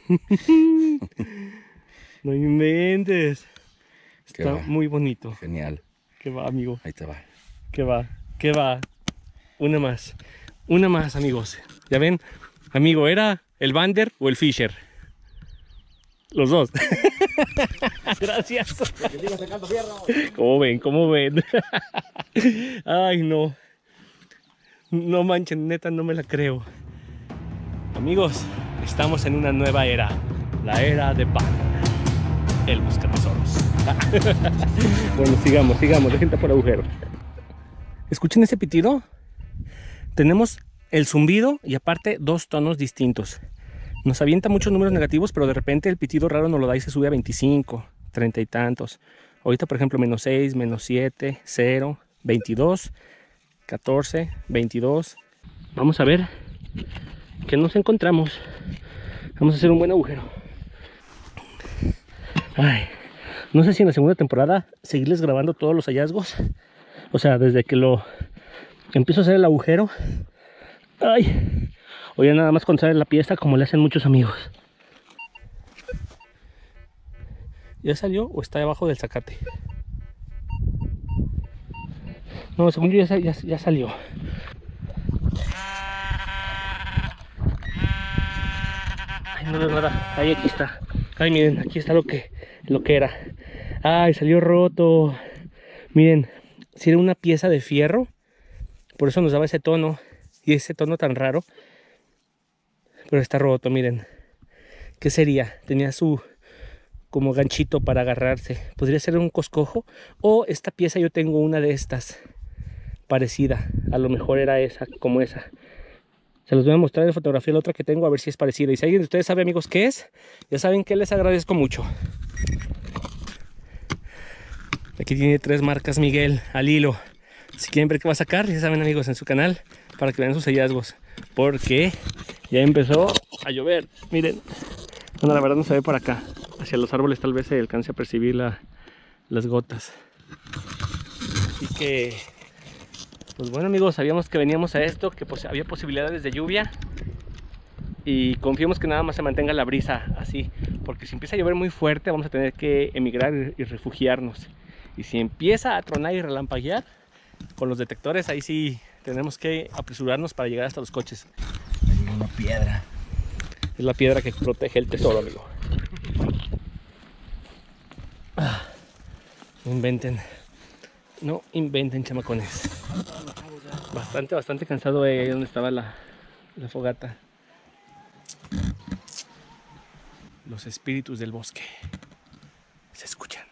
No inventes. Está muy bonito. Genial. ¿Qué va, amigo? Ahí te va. ¿Qué va? ¿Qué va? Una más. Una más, amigos. Ya ven, amigo, ¿era el Bander o el Fisher? Los dos. Gracias. ¿Cómo ven? ¿Cómo ven? Ay, no. No manchen, neta, no me la creo. Amigos, estamos en una nueva era. La era de Pan. El buscatesoros. Bueno, sigamos. Dejen tapar agujero. ¿Escuchen ese pitido? Tenemos el zumbido y aparte dos tonos distintos. Nos avienta muchos números negativos, pero de repente el pitido raro nos lo da y se sube a 25, 30 y tantos. Ahorita, por ejemplo, menos 6, menos 7, 0, 22, 14, 22. Vamos a ver qué nos encontramos. Vamos a hacer un buen agujero. Ay, no sé si en la segunda temporada seguirles grabando todos los hallazgos. O sea, desde que lo empiezo a hacer el agujero. Ay, o ya nada más cuando sale la pieza, como le hacen muchos amigos. ¿Ya salió o está debajo del zacate? No, según yo ya salió. Ay, no veo nada. Ay, aquí está. Ay, miren, aquí está lo que era. Ay, salió roto. Miren, si era una pieza de fierro, por eso nos daba ese tono y ese tono tan raro. Pero está roto, miren. ¿Qué sería? Tenía su como ganchito para agarrarse. Podría ser un coscojo o esta pieza, yo tengo una de estas parecida. A lo mejor era esa, como esa. Se los voy a mostrar en fotografía la otra que tengo, a ver si es parecida. Y si alguien de ustedes sabe, amigos, qué es, ya saben que les agradezco mucho. Aquí tiene 3 marcas Miguel al hilo. Si quieren ver qué va a sacar, ya saben, amigos, en su canal, para que vean sus hallazgos. Porque ya empezó a llover. Miren. Bueno, la verdad no se ve por acá. Hacia los árboles tal vez se alcance a percibir las gotas. Así que, pues bueno, amigos, sabíamos que veníamos a esto, que pues había posibilidades de lluvia. Y confiemos que nada más se mantenga la brisa así. Porque si empieza a llover muy fuerte, vamos a tener que emigrar y refugiarnos. Y si empieza a tronar y relampaguear, con los detectores, ahí sí tenemos que apresurarnos para llegar hasta los coches. Hay una piedra. Es la piedra que protege el tesoro, amigo. No inventen. No inventen, chamacones. Bastante cansado ahí donde estaba la fogata. Los espíritus del bosque se escuchan.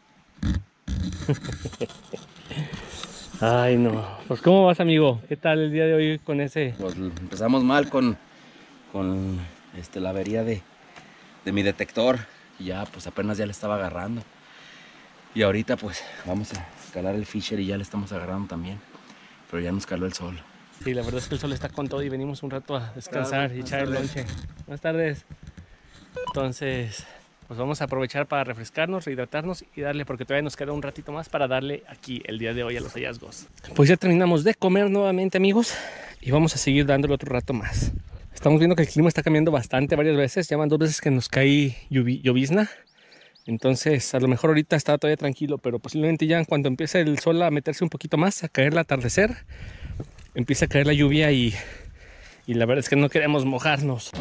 Ay, no. Pues, ¿cómo vas, amigo? ¿Qué tal el día de hoy con ese? Pues empezamos mal con la avería de mi detector. Y ya, pues apenas ya le estaba agarrando. Y ahorita, pues, vamos a calar el Fisher y ya le estamos agarrando también. Pero ya nos caló el sol. Sí, la verdad es que el sol está con todo y venimos un rato a descansar y echar el lonche. Buenas tardes. Entonces, pues vamos a aprovechar para refrescarnos, rehidratarnos y darle, porque todavía nos queda un ratito más para darle aquí el día de hoy a los hallazgos. Pues ya terminamos de comer nuevamente, amigos, y vamos a seguir dándole otro rato más. Estamos viendo que el clima está cambiando bastante varias veces. Ya van 2 veces que nos cae llovizna. Entonces, a lo mejor ahorita está todavía tranquilo, pero posiblemente ya cuando empiece el sol a meterse un poquito más, a caer el atardecer, empieza a caer la lluvia y la verdad es que no queremos mojarnos.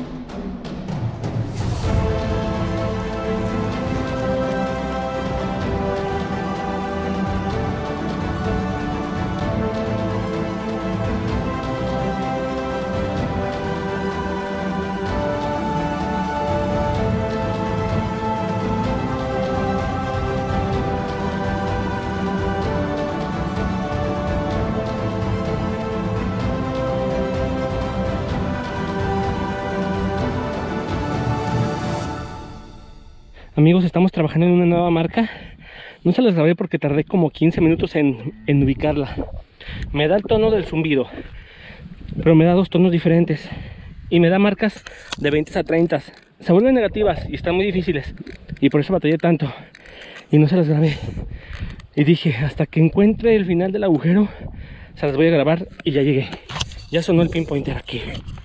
Amigos, estamos trabajando en una nueva marca. No se las grabé porque tardé como 15 minutos en ubicarla. Me da el tono del zumbido, pero me da 2 tonos diferentes. Y me da marcas de 20 a 30. Se vuelven negativas y están muy difíciles. Y por eso batallé tanto. Y no se las grabé. Y dije, hasta que encuentre el final del agujero, se las voy a grabar y ya llegué. Ya sonó el pinpointer aquí.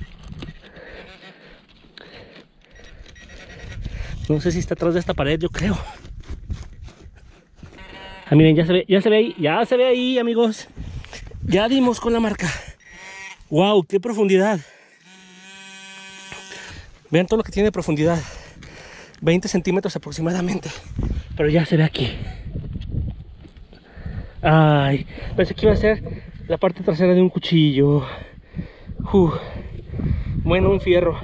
No sé si está atrás de esta pared, yo creo. Ah, miren, ya se ve ahí, amigos. Ya dimos con la marca. Wow, qué profundidad. Vean todo lo que tiene de profundidad. 20 centímetros aproximadamente. Pero ya se ve aquí. Ay, pensé que iba a ser la parte trasera de un cuchillo. Bueno, un fierro.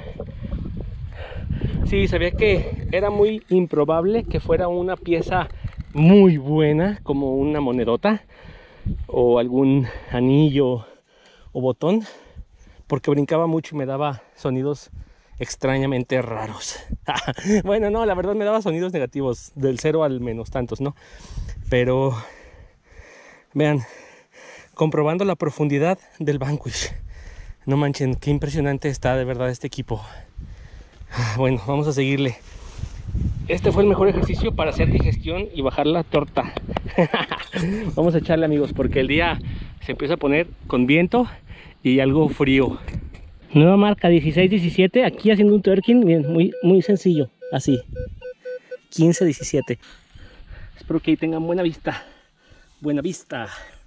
Sí, sabía que era muy improbable que fuera una pieza muy buena, como una monedota o algún anillo o botón, porque brincaba mucho y me daba sonidos extrañamente raros. Bueno, no, la verdad me daba sonidos negativos, del 0 al menos tantos, ¿no? Pero vean, comprobando la profundidad del Vanquish. No manchen, qué impresionante está de verdad este equipo. Bueno, vamos a seguirle. Este fue el mejor ejercicio para hacer digestión y bajar la torta. Vamos a echarle, amigos, porque el día se empieza a poner con viento y algo frío. Nueva marca 16-17, aquí haciendo un twerking, bien, muy sencillo, así. 15-17. Espero que ahí tengan buena vista. Buena vista.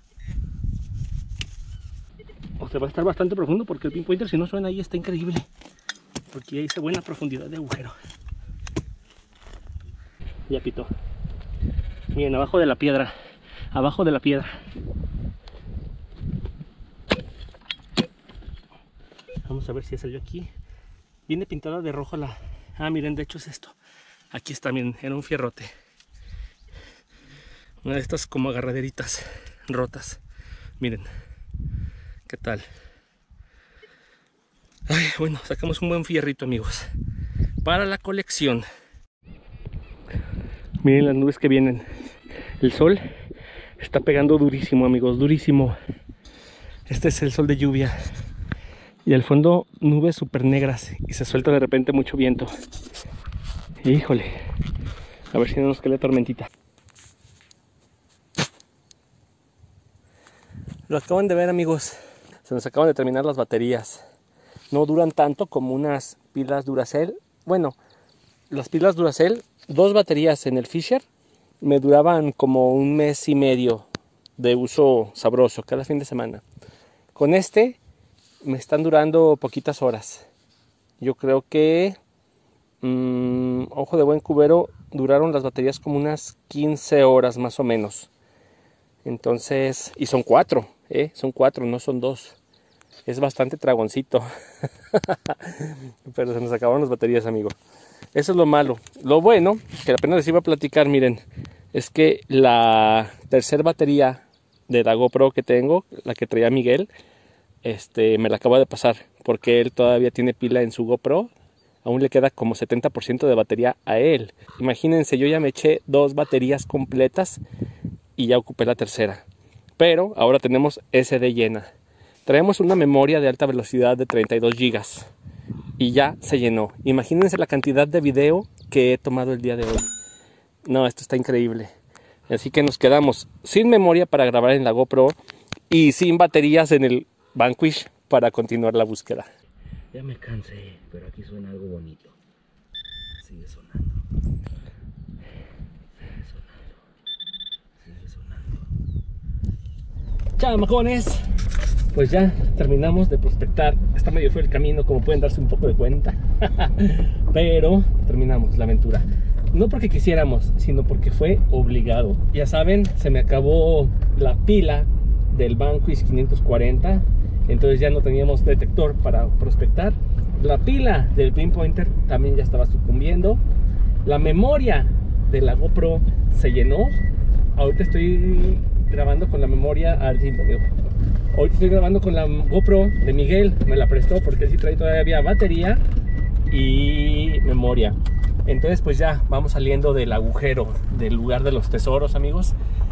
O sea, va a estar bastante profundo porque el pinpointer, si no suena ahí, está increíble. Porque ahí hice buena profundidad de agujero. Ya pitó. Miren, abajo de la piedra. Abajo de la piedra. Vamos a ver si salió aquí. Viene pintada de rojo la... Ah, miren, de hecho es esto. Aquí está, miren, era un fierrote. Una de estas como agarraderitas rotas. Miren. ¿Qué tal? Ay, bueno, sacamos un buen fierrito, amigos. Para la colección. Miren las nubes que vienen. El sol está pegando durísimo, amigos, durísimo. Este es el sol de lluvia. Y al fondo nubes súper negras. Y se suelta de repente mucho viento. Híjole. A ver si no nos cae la tormentita. Lo acaban de ver, amigos. Se nos acaban de terminar las baterías. No duran tanto como unas pilas Duracell. Bueno, las pilas Duracell, 2 baterías en el Fisher, me duraban como 1 mes y medio de uso sabroso cada fin de semana. Con este me están durando poquitas horas. Yo creo que, ojo de buen cubero, duraron las baterías como unas 15 horas más o menos. Entonces, y son 4, son 4, no son 2. Es bastante tragoncito. Pero se nos acabaron las baterías, amigo. Eso es lo malo. Lo bueno, que apenas les iba a platicar, miren, es que la tercera batería de la GoPro que tengo, la que traía Miguel, me la acaba de pasar. Porque él todavía tiene pila en su GoPro. Aún le queda como 70% de batería a él. Imagínense, yo ya me eché 2 baterías completas y ya ocupé la tercera. Pero ahora tenemos SD llena. Traemos una memoria de alta velocidad de 32 GB y ya se llenó. Imagínense la cantidad de video que he tomado el día de hoy. No, esto está increíble. Así que nos quedamos sin memoria para grabar en la GoPro y sin baterías en el Vanquish para continuar la búsqueda. Ya me cansé, pero aquí suena algo bonito. Sigue sonando. Sigue sonando. Chamacones, pues ya terminamos de prospectar. Está medio feo el camino, como pueden darse un poco de cuenta. Pero terminamos la aventura. No porque quisiéramos, sino porque fue obligado. Ya saben, se me acabó la pila del Vanquish 540. Entonces ya no teníamos detector para prospectar. La pila del pinpointer también ya estaba sucumbiendo. La memoria de la GoPro se llenó. Ahorita estoy grabando con la memoria al 5, amigo. Ahorita estoy grabando con la GoPro de Miguel. Me la prestó porque él sí trae todavía batería y memoria. Entonces pues ya vamos saliendo del agujero, del lugar de los tesoros, amigos.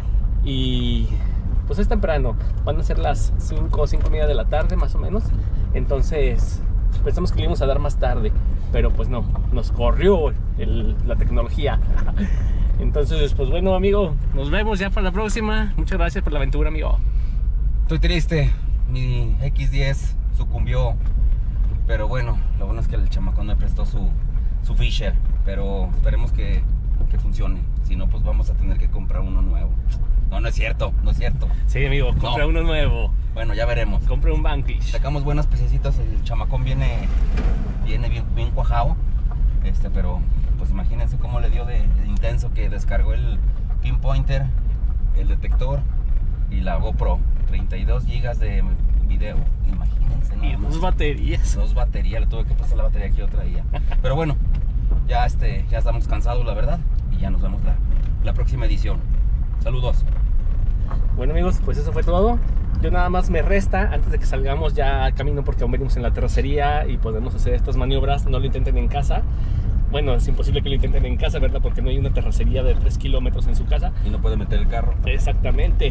Y pues es temprano, van a ser las 5 o 5:30 de la tarde más o menos. Entonces pensamos que le íbamos a dar más tarde, pero pues no, nos corrió la tecnología. Entonces pues bueno, amigo, nos vemos ya para la próxima. Muchas gracias por la aventura, amigo. Estoy triste, mi X10 sucumbió, pero bueno, lo bueno es que el chamacón me prestó su Fisher, pero esperemos que funcione. Si no, pues vamos a tener que comprar uno nuevo. No, no es cierto, no es cierto. Sí, amigo, compra uno nuevo. Bueno, ya veremos. Compra un Vanquish. Sacamos buenas pececitas, el chamacón viene bien cuajado. Pero pues imagínense cómo le dio de intenso que descargó el pinpointer, el detector y la GoPro. 32 GB de video, imagínense. Y 2 baterías. 2 baterías, le tuve que pasar la batería que yo traía. Pero bueno, ya estamos cansados, la verdad. Y ya nos vemos la próxima edición. Saludos. Bueno, amigos, pues eso fue todo. Yo nada más me resta, antes de que salgamos ya al camino, porque aún venimos en la terracería y podemos hacer estas maniobras. No lo intenten en casa. Bueno, es imposible que lo intenten en casa, ¿verdad? Porque no hay una terracería de 3 kilómetros en su casa. Y no puede meter el carro. Exactamente.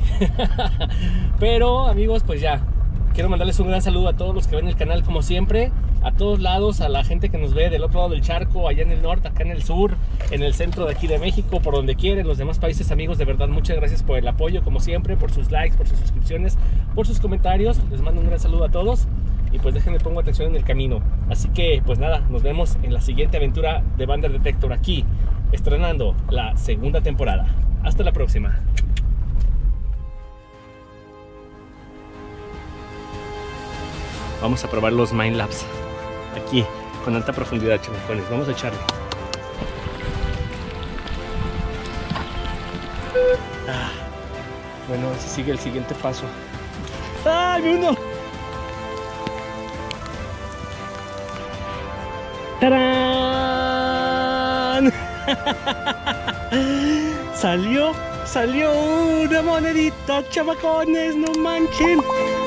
Pero, amigos, pues ya. Quiero mandarles un gran saludo a todos los que ven el canal, como siempre. A todos lados, a la gente que nos ve del otro lado del charco, allá en el norte, acá en el sur, en el centro de aquí de México, por donde quieren, los demás países, amigos. De verdad, muchas gracias por el apoyo, como siempre, por sus likes, por sus suscripciones, por sus comentarios. Les mando un gran saludo a todos. y pues déjenme pongo atención en el camino. Así que pues nada, nos vemos en la siguiente aventura de Bander Detector aquí, estrenando la segunda temporada. Hasta la próxima. Vamos a probar los Minelabs aquí con alta profundidad, chamacones. Vamos a echarle. Bueno, ese sigue el siguiente paso. ¡Ay, uno! ¡Tarán! Salió una monedita, chamacones, no manchen.